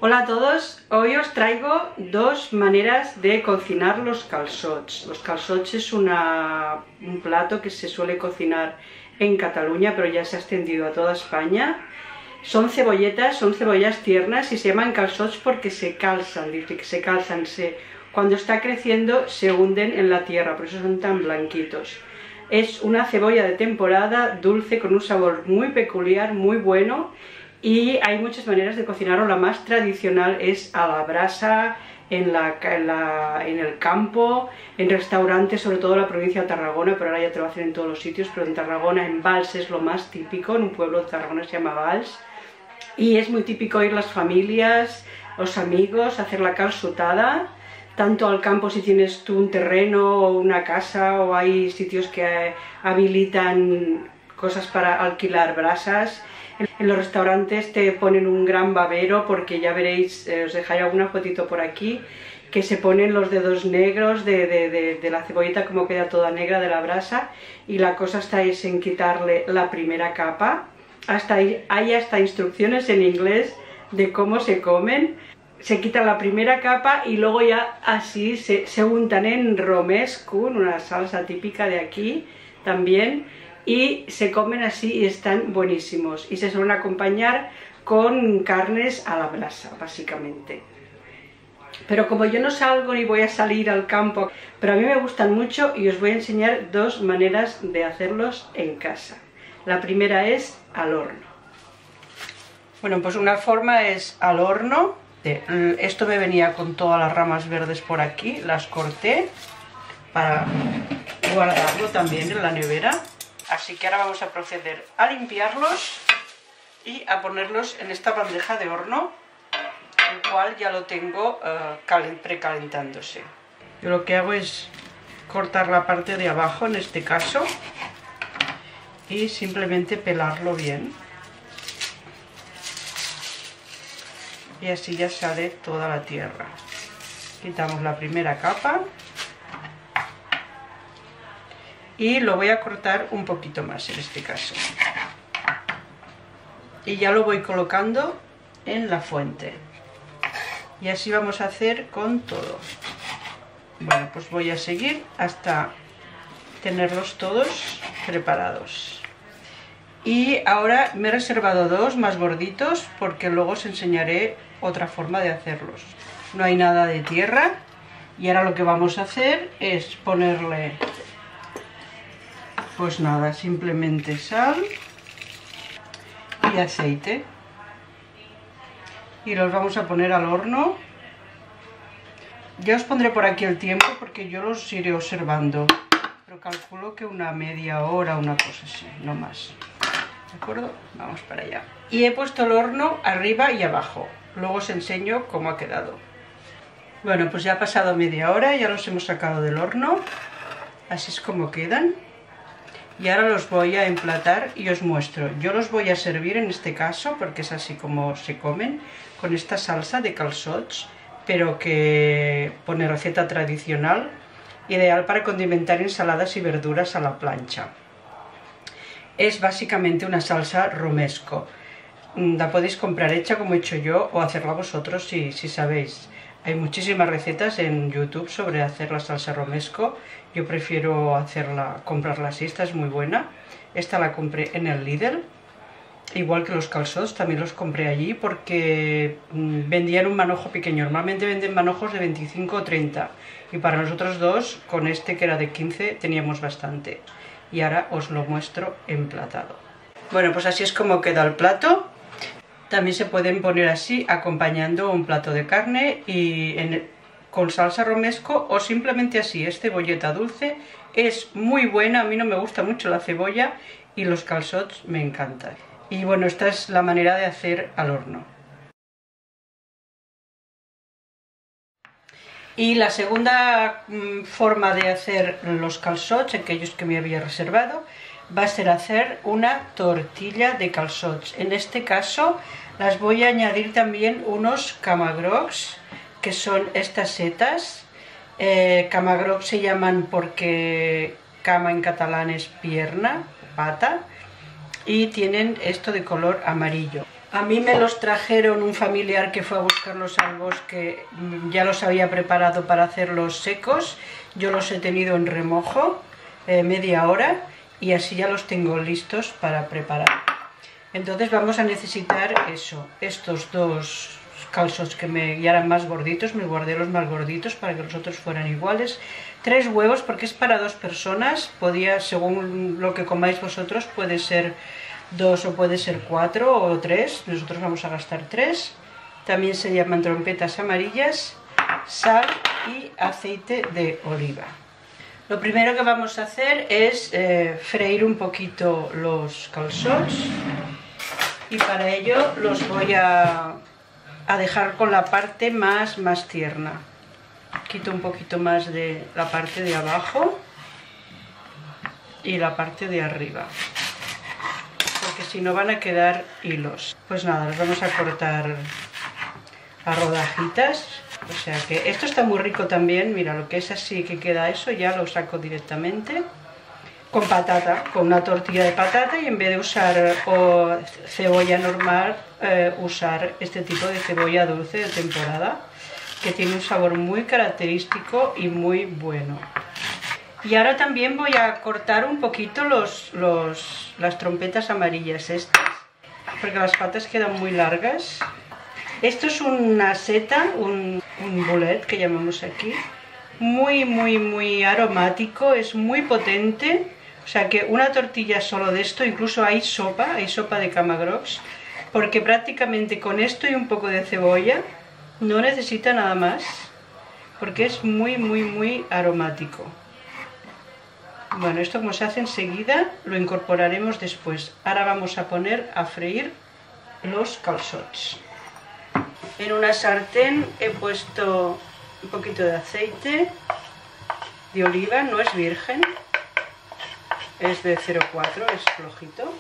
Hola a todos, hoy os traigo dos maneras de cocinar los calçots. Los calçots es un plato que se suele cocinar en Cataluña, pero ya se ha extendido a toda España. Son cebollas tiernas y se llaman calçots porque se calzan, dice que se calzan, cuando está creciendo se hunden en la tierra, por eso son tan blanquitos. Es una cebolla de temporada, dulce, con un sabor muy peculiar, muy bueno. Y hay muchas maneras de cocinarlo. La más tradicional es a la brasa, en el campo, en restaurantes, sobre todo en la provincia de Tarragona, pero ahora ya te lo hacen en todos los sitios, pero en Tarragona, en Valls es lo más típico, en un pueblo de Tarragona se llama Valls, y es muy típico ir las familias, los amigos, a hacer la calçotada, tanto al campo si tienes tú un terreno o una casa, o hay sitios que habilitan cosas para alquilar brasas. En los restaurantes te ponen un gran babero, porque ya veréis, os dejaré alguna fotito por aquí, que se ponen los dedos negros de la cebollita, como queda toda negra de la brasa, y la cosa está es en quitarle la primera capa. Hay hasta instrucciones en inglés de cómo se comen. Se quita la primera capa y luego ya así se untan en romesco, una salsa típica de aquí también, y se comen así y están buenísimos, y se suelen acompañar con carnes a la brasa básicamente. Pero como yo no salgo ni voy a salir al campo, pero a mí me gustan mucho, y os voy a enseñar dos maneras de hacerlos en casa. La primera es al horno. Bueno, pues una forma es al horno. Esto me venía con todas las ramas verdes por aquí, las corté para guardarlo también en la nevera. Así que ahora vamos a proceder a limpiarlos y a ponerlos en esta bandeja de horno, el cual ya lo tengo precalentándose. Yo lo que hago es cortar la parte de abajo en este caso y simplemente pelarlo bien. Y así ya sale toda la tierra. Quitamos la primera capa. Y lo voy a cortar un poquito más en este caso. Y ya lo voy colocando en la fuente. Y así vamos a hacer con todo. Bueno, pues voy a seguir hasta tenerlos todos preparados. Y ahora me he reservado dos más gorditos, porque luego os enseñaré otra forma de hacerlos. No hay nada de tierra. Y ahora lo que vamos a hacer es ponerle... pues nada, simplemente sal y aceite. Y los vamos a poner al horno. Ya os pondré por aquí el tiempo, porque yo los iré observando. Pero calculo que una media hora, una cosa así, no más. ¿De acuerdo? Vamos para allá. Y he puesto el horno arriba y abajo. Luego os enseño cómo ha quedado. Bueno, pues ya ha pasado media hora, ya los hemos sacado del horno. Así es como quedan. Y ahora los voy a emplatar y os muestro. Yo los voy a servir en este caso, porque es así como se comen, con esta salsa de calçots, pero que pone receta tradicional, ideal para condimentar ensaladas y verduras a la plancha. Es básicamente una salsa romesco. La podéis comprar hecha como he hecho yo, o hacerla vosotros si sabéis. Hay muchísimas recetas en YouTube sobre hacer la salsa romesco. Yo prefiero comprarla así, esta es muy buena. Esta la compré en el Lidl. Igual que los calçots, también los compré allí porque vendían un manojo pequeño. Normalmente venden manojos de 25 o 30. Y para nosotros dos, con este que era de 15, teníamos bastante. Y ahora os lo muestro emplatado. Bueno, pues así es como queda el plato. También se pueden poner así, acompañando un plato de carne y con salsa romesco, o simplemente así. Es cebolleta dulce, es muy buena. A mí no me gusta mucho la cebolla y los calçots me encantan. Y bueno, esta es la manera de hacer al horno. Y la segunda forma de hacer los calçots, aquellos que me había reservado, va a ser hacer una tortilla de calçots. En este caso las voy a añadir también unos camagrocs, que son estas setas. Camagrocs se llaman porque cama en catalán es pierna, pata, y tienen esto de color amarillo. A mí me los trajeron un familiar que fue a buscarlos al bosque, ya los había preparado para hacerlos secos. Yo los he tenido en remojo media hora y así ya los tengo listos para preparar. Entonces vamos a necesitar eso, estos dos calzots que ya eran más gorditos, me guardé los más gorditos para que los otros fueran iguales. 3 huevos porque es para 2 personas, según lo que comáis vosotros, puede ser 2 o puede ser 4 o 3, nosotros vamos a gastar 3. También se llaman trompetas amarillas, sal y aceite de oliva. Lo primero que vamos a hacer es freír un poquito los calzots y para ello los voy a dejar con la parte más tierna. Quito un poquito más de la parte de abajo y la parte de arriba, porque si no van a quedar hilos. Pues nada, los vamos a cortar a rodajitas. O sea que esto está muy rico también, mira, lo que es así que queda eso, ya lo saco directamente. Con patata, con una tortilla de patata, y en vez de usar cebolla normal, usar este tipo de cebolla dulce de temporada, que tiene un sabor muy característico y muy bueno. Y ahora también voy a cortar un poquito las trompetas amarillas estas, porque las patas quedan muy largas. Esto es una seta, un boulet que llamamos aquí, muy aromático, es muy potente. O sea que una tortilla solo de esto, incluso hay sopa de camagrocs, porque prácticamente con esto y un poco de cebolla no necesita nada más, porque es muy aromático. Bueno, esto como se hace enseguida, lo incorporaremos después. Ahora vamos a poner a freír los calzots. En una sartén he puesto un poquito de aceite de oliva, no es virgen, es de 0,4, es flojito.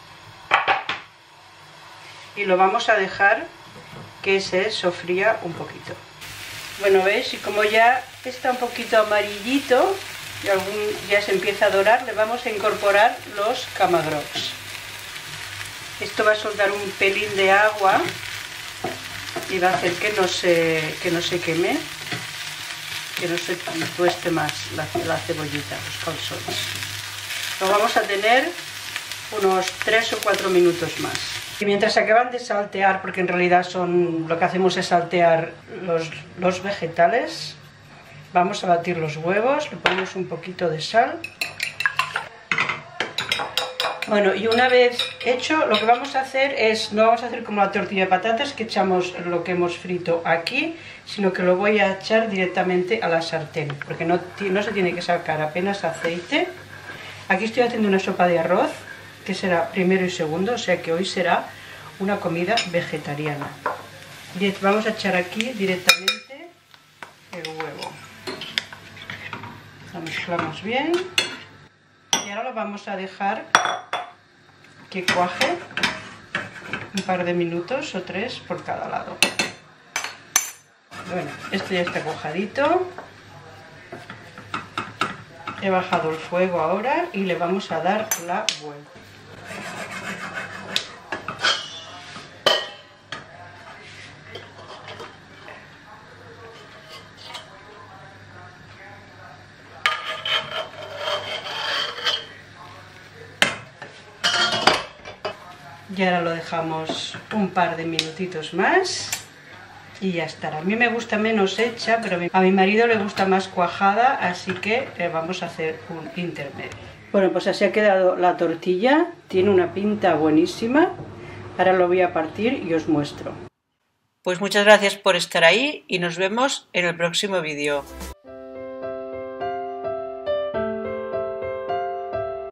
Y lo vamos a dejar que se sofría un poquito. Bueno, ¿veis? Y como ya está un poquito amarillito y ya se empieza a dorar, le vamos a incorporar los camagrocs. Esto va a soltar un pelín de agua y va a hacer que no se queme, que no se tueste más la cebollita, los calzots. Lo vamos a tener unos 3 o 4 minutos más. Y mientras acaban de saltear, porque en realidad lo que hacemos es saltear los vegetales, vamos a batir los huevos, le ponemos un poquito de sal. Bueno, y una vez hecho, lo que vamos a hacer es, no vamos a hacer como la tortilla de patatas, que echamos lo que hemos frito aquí, sino que lo voy a echar directamente a la sartén, porque no se tiene que sacar apenas aceite. Aquí estoy haciendo una sopa de arroz, que será primero y segundo, o sea que hoy será una comida vegetariana. Vamos a echar aquí directamente el huevo. Lo mezclamos bien y ahora lo vamos a dejar que cuaje un par de minutos o 3 por cada lado. Bueno, esto ya está cuajadito. He bajado el fuego ahora y le vamos a dar la vuelta. Y ahora lo dejamos un par de minutitos más y ya estará. A mí me gusta menos hecha, pero a mi marido le gusta más cuajada, así que vamos a hacer un intermedio. Bueno, pues así ha quedado la tortilla, tiene una pinta buenísima. Ahora lo voy a partir y os muestro. Pues muchas gracias por estar ahí y nos vemos en el próximo vídeo.